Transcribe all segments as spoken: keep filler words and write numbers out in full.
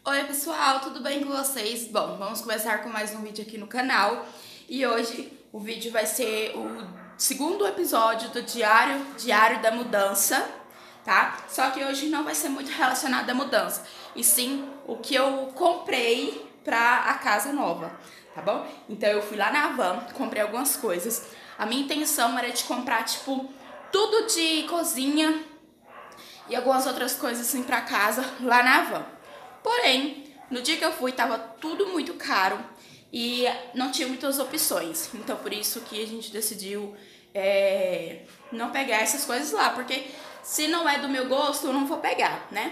Oi pessoal, tudo bem com vocês? Bom, vamos começar com mais um vídeo aqui no canal. E hoje o vídeo vai ser o segundo episódio do Diário, Diário da Mudança, tá? Só que hoje não vai ser muito relacionado à mudança, e sim o que eu comprei pra a casa nova, tá bom? Então eu fui lá na Havan, comprei algumas coisas. A minha intenção era de comprar, tipo, tudo de cozinha e algumas outras coisas assim pra casa lá na Havan. Porém, no dia que eu fui, tava tudo muito caro e não tinha muitas opções. Então, por isso que a gente decidiu é, não pegar essas coisas lá. Porque se não é do meu gosto, eu não vou pegar, né?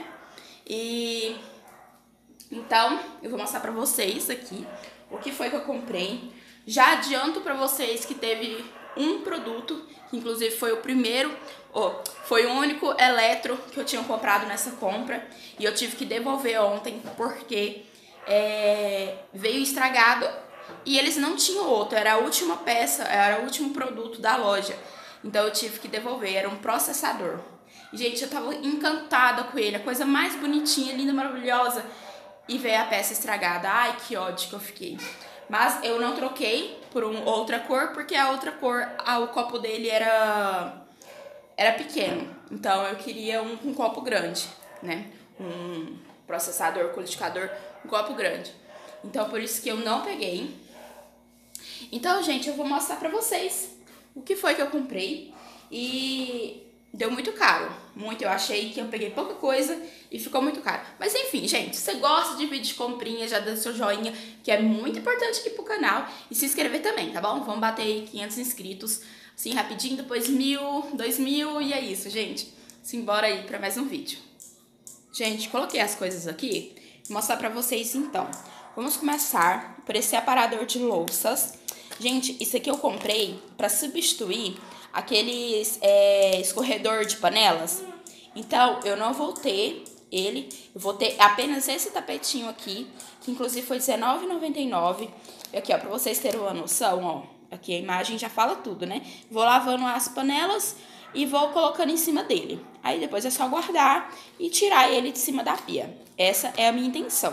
E então, eu vou mostrar pra vocês aqui o que foi que eu comprei. Já adianto pra vocês que teve um produto, que inclusive foi o primeiro, oh, foi o único eletro que eu tinha comprado nessa compra. E eu tive que devolver ontem porque é, veio estragado e eles não tinham outro. Era a última peça, era o último produto da loja. Então eu tive que devolver, era um processador. E, gente, eu tava encantada com ele, a coisa mais bonitinha, linda, maravilhosa. E veio a peça estragada. Ai, que ódio que eu fiquei. Mas eu não troquei por uma outra cor, porque a outra cor, a, o copo dele era, era pequeno. Então eu queria um com um copo grande, né? Um processador, codificador, um copo grande. Então por isso que eu não peguei. Então, gente, eu vou mostrar pra vocês o que foi que eu comprei. E deu muito caro, muito. Eu achei que eu peguei pouca coisa e ficou muito caro. Mas enfim, gente, se você gosta de vídeo de comprinha, já dá seu joinha, que é muito importante aqui pro canal. E se inscrever também, tá bom? Vamos bater aí quinhentos inscritos, assim, rapidinho, depois mil, dois mil, e é isso, gente. Simbora aí pra mais um vídeo. Gente, coloquei as coisas aqui, vou mostrar pra vocês então. Vamos começar por esse aparador de louças. Gente, isso aqui eu comprei pra substituir aqueles é, escorredor de panelas. Então, eu não vou ter ele, eu vou ter apenas esse tapetinho aqui, que inclusive foi dezenove reais e noventa e nove centavos. E aqui, ó, pra vocês terem uma noção, ó, aqui a imagem já fala tudo, né? Vou lavando as panelas e vou colocando em cima dele. Aí depois é só guardar e tirar ele de cima da pia. Essa é a minha intenção.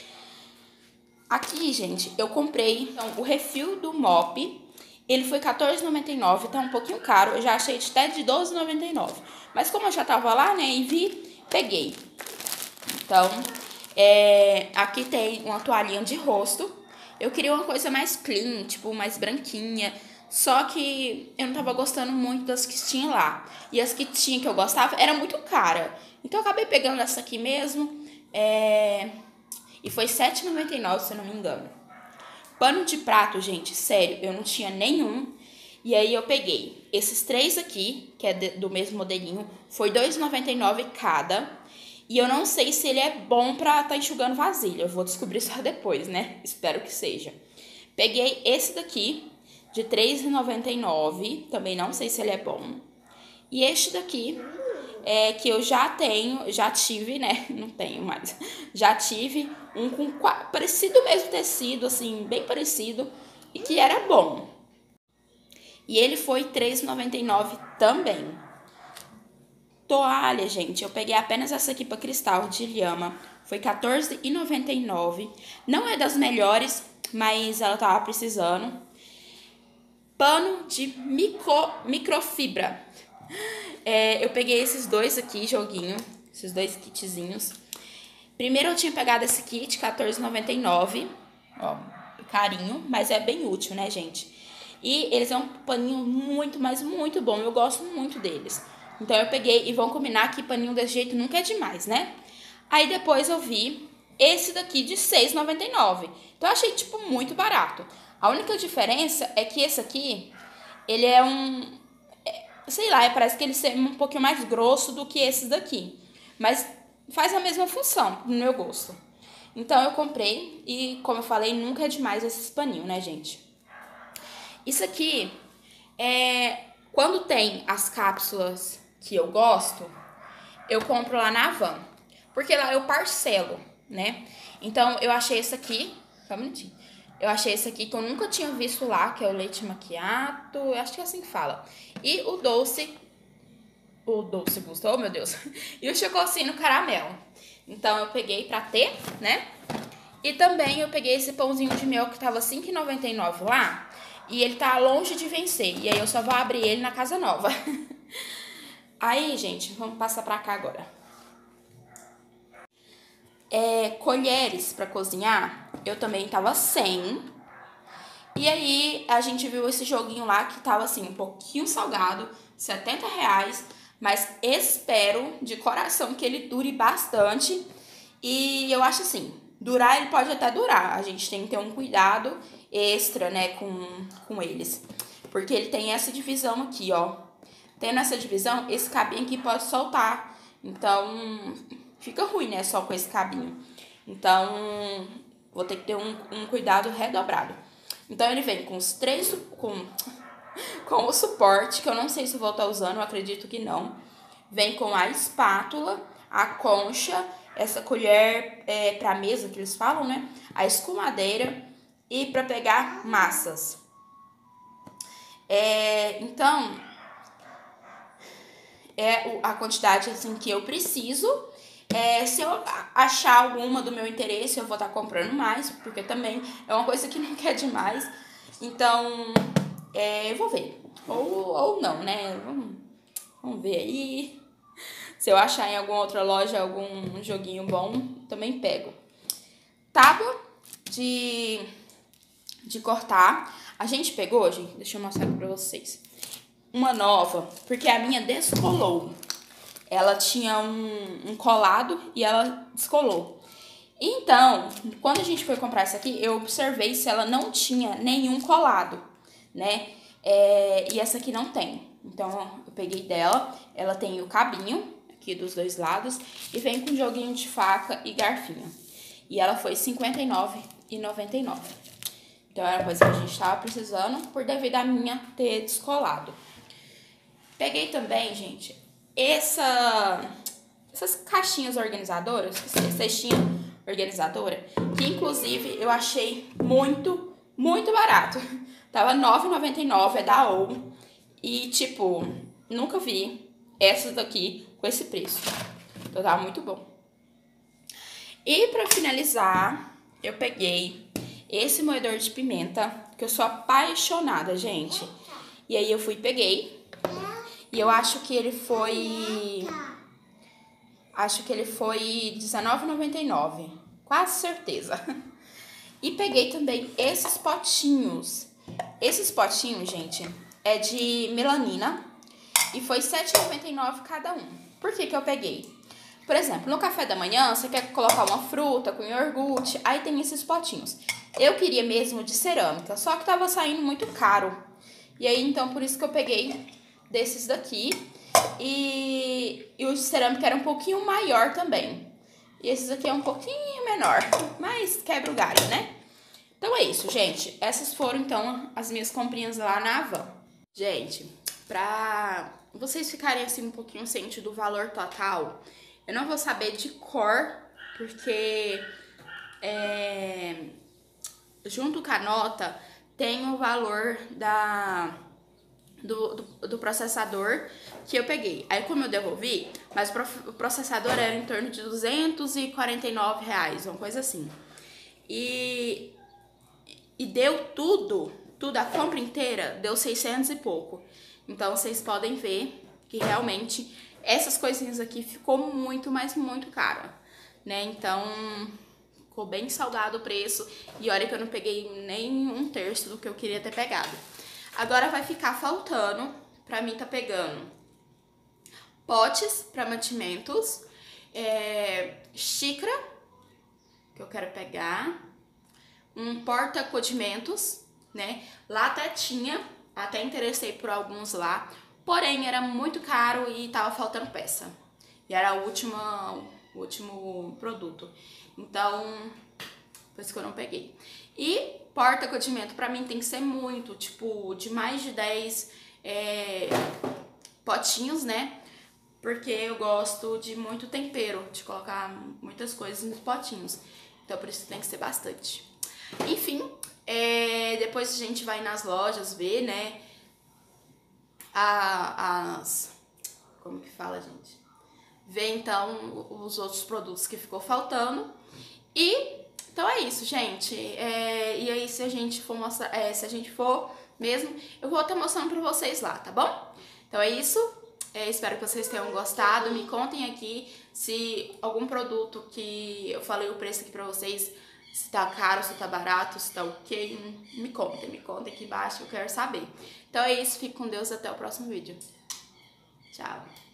Aqui, gente, eu comprei então, o refil do mop. Ele foi quatorze reais e noventa e nove centavos, tá um pouquinho caro. Eu já achei até de doze reais e noventa e nove centavos. Mas como eu já tava lá, né, e vi, peguei. Então, é, aqui tem uma toalhinha de rosto. Eu queria uma coisa mais clean, tipo, mais branquinha. Só que eu não tava gostando muito das que tinha lá. E as que tinha que eu gostava era muito cara. Então eu acabei pegando essa aqui mesmo. É, e foi sete reais e noventa e nove centavos, se eu não me engano. Pano de prato, gente, sério, eu não tinha nenhum. E aí eu peguei esses três aqui, que é de, do mesmo modelinho. Foi dois reais e noventa e nove centavos cada. E eu não sei se ele é bom pra tá enxugando vasilha. Eu vou descobrir só depois, né? Espero que seja. Peguei esse daqui, de três reais e noventa e nove centavos. Também não sei se ele é bom. E este daqui, é, que eu já tenho, já tive, né? Não tenho mais. Já tive um com parecido mesmo tecido, assim, bem parecido. E que era bom. E ele foi três reais e noventa e nove centavos também. Toalha, gente, eu peguei apenas essa aqui para cristal de lhama. Foi quatorze reais e noventa e nove centavos. Não é das melhores, mas ela tava precisando. Pano de micro, microfibra. É, eu peguei esses dois aqui, joguinho. Esses dois kitzinhos. Primeiro eu tinha pegado esse kit, quatorze reais e noventa e nove centavos. Ó, carinho, mas é bem útil, né, gente? E eles é um paninho muito, mas muito bom. Eu gosto muito deles. Então eu peguei e vão combinar que paninho desse jeito nunca é demais, né? Aí depois eu vi esse daqui de seis reais e noventa e nove centavos. Então eu achei, tipo, muito barato. A única diferença é que esse aqui, ele é um... É, sei lá, parece que ele é um pouquinho mais grosso do que esse daqui. Mas faz a mesma função, no meu gosto. Então eu comprei e, como eu falei, nunca é demais esses paninhos, né, gente? Isso aqui é... Quando tem as cápsulas que eu gosto, eu compro lá na Havan. Porque lá eu parcelo, né? Então, eu achei esse aqui... Só um minutinho. Eu achei esse aqui que eu nunca tinha visto lá, que é o leite macchiato. Eu acho que é assim que fala. E o doce... O doce gusto, oh meu Deus. E o chococino caramelo. Então eu peguei pra ter, né? E também eu peguei esse pãozinho de mel que tava cinco reais e noventa e nove centavos lá. E ele tá longe de vencer. E aí eu só vou abrir ele na casa nova. Aí, gente, vamos passar pra cá agora. É, colheres pra cozinhar, eu também tava sem. E aí a gente viu esse joguinho lá que tava assim, um pouquinho salgado, setenta reais. Mas espero de coração que ele dure bastante. E eu acho assim, durar ele pode até durar. A gente tem que ter um cuidado extra, né, com, com eles. Porque ele tem essa divisão aqui, ó. Tendo essa divisão, esse cabinho aqui pode soltar. Então, fica ruim, né, só com esse cabinho. Então, vou ter que ter um, um cuidado redobrado. Então, ele vem com os três... Com, com o suporte, que eu não sei se eu vou estar usando, eu acredito que não. Vem com a espátula, a concha, essa colher é, pra mesa que eles falam, né? A escumadeira e pra pegar massas. É, então, é a quantidade assim que eu preciso. É, se eu achar alguma do meu interesse, eu vou estar comprando mais, porque também é uma coisa que não quer demais. Então, é, eu vou ver. Ou, ou não, né? Vamos, vamos ver aí. Se eu achar em alguma outra loja algum joguinho bom, também pego. Tábua de, de cortar. A gente pegou, gente, deixa eu mostrar aqui pra vocês. Uma nova, porque a minha descolou. Ela tinha um, um colado e ela descolou. Então, quando a gente foi comprar essa aqui, eu observei se ela não tinha nenhum colado, né? É, e essa aqui não tem. Então, eu peguei dela. Ela tem o cabinho aqui dos dois lados e vem com joguinho de faca e garfinho. E ela foi cinquenta e nove reais e noventa e nove centavos. Então, era uma coisa que a gente tava precisando por devido a minha ter descolado. Peguei também, gente, essa, essas caixinhas organizadoras, essa cestinha organizadora, que inclusive eu achei muito, muito barato. Tava nove reais e noventa e nove centavos, é da ou. E, tipo, nunca vi essas daqui com esse preço. Então, tava muito bom. E pra finalizar, eu peguei esse moedor de pimenta, que eu sou apaixonada, gente. E aí eu fui e peguei. E eu acho que ele foi... Acho que ele foi dezenove reais e noventa e nove centavos. Quase certeza. E peguei também esses potinhos. Esses potinhos, gente, é de melanina. E foi sete reais e noventa e nove centavos cada um. Por que que eu peguei? Por exemplo, no café da manhã, você quer colocar uma fruta com iogurte, aí tem esses potinhos. Eu queria mesmo de cerâmica, só que tava saindo muito caro. E aí, então, por isso que eu peguei desses daqui. E, e o de cerâmica era um pouquinho maior também. E esses aqui é um pouquinho menor, mas quebra o galho, né? Então é isso, gente. Essas foram, então, as minhas comprinhas lá na Havan. Gente, pra vocês ficarem, assim, um pouquinho cientes do valor total... Eu não vou saber de cor, porque é, junto com a nota tem o valor da, do, do, do processador que eu peguei. Aí como eu devolvi, mas o processador era em torno de duzentos e quarenta e nove reais, uma coisa assim. E, e deu tudo, tudo, a compra inteira, deu seiscentos e pouco. Então vocês podem ver que realmente... Essas coisinhas aqui ficou muito, mas muito cara, né? Então, ficou bem salgado o preço. E olha que eu não peguei nem um terço do que eu queria ter pegado. Agora vai ficar faltando, pra mim tá pegando, potes pra mantimentos, é, xícara, que eu quero pegar, um porta-condimentos, né? Lá até tinha, até interessei por alguns lá. Porém, era muito caro e tava faltando peça. E era o último, o último produto. Então, por isso que eu não peguei. E porta-condimento pra mim tem que ser muito, tipo, de mais de dez é, potinhos, né? Porque eu gosto de muito tempero, de colocar muitas coisas nos potinhos. Então, por isso tem que ser bastante. Enfim, é, depois a gente vai nas lojas ver, né? As, como que fala, gente? ver então os outros produtos que ficou faltando. E então é isso, gente. É, e aí se a gente for mostrar, é, se a gente for mesmo, eu vou estar mostrando pra vocês lá, tá bom? Então é isso. É, espero que vocês tenham gostado. Me contem aqui se algum produto que eu falei o preço aqui pra vocês, se tá caro, se tá barato, se tá ok. Me contem, me contem aqui embaixo, eu quero saber. Então é isso, fique com Deus, até o próximo vídeo. Tchau!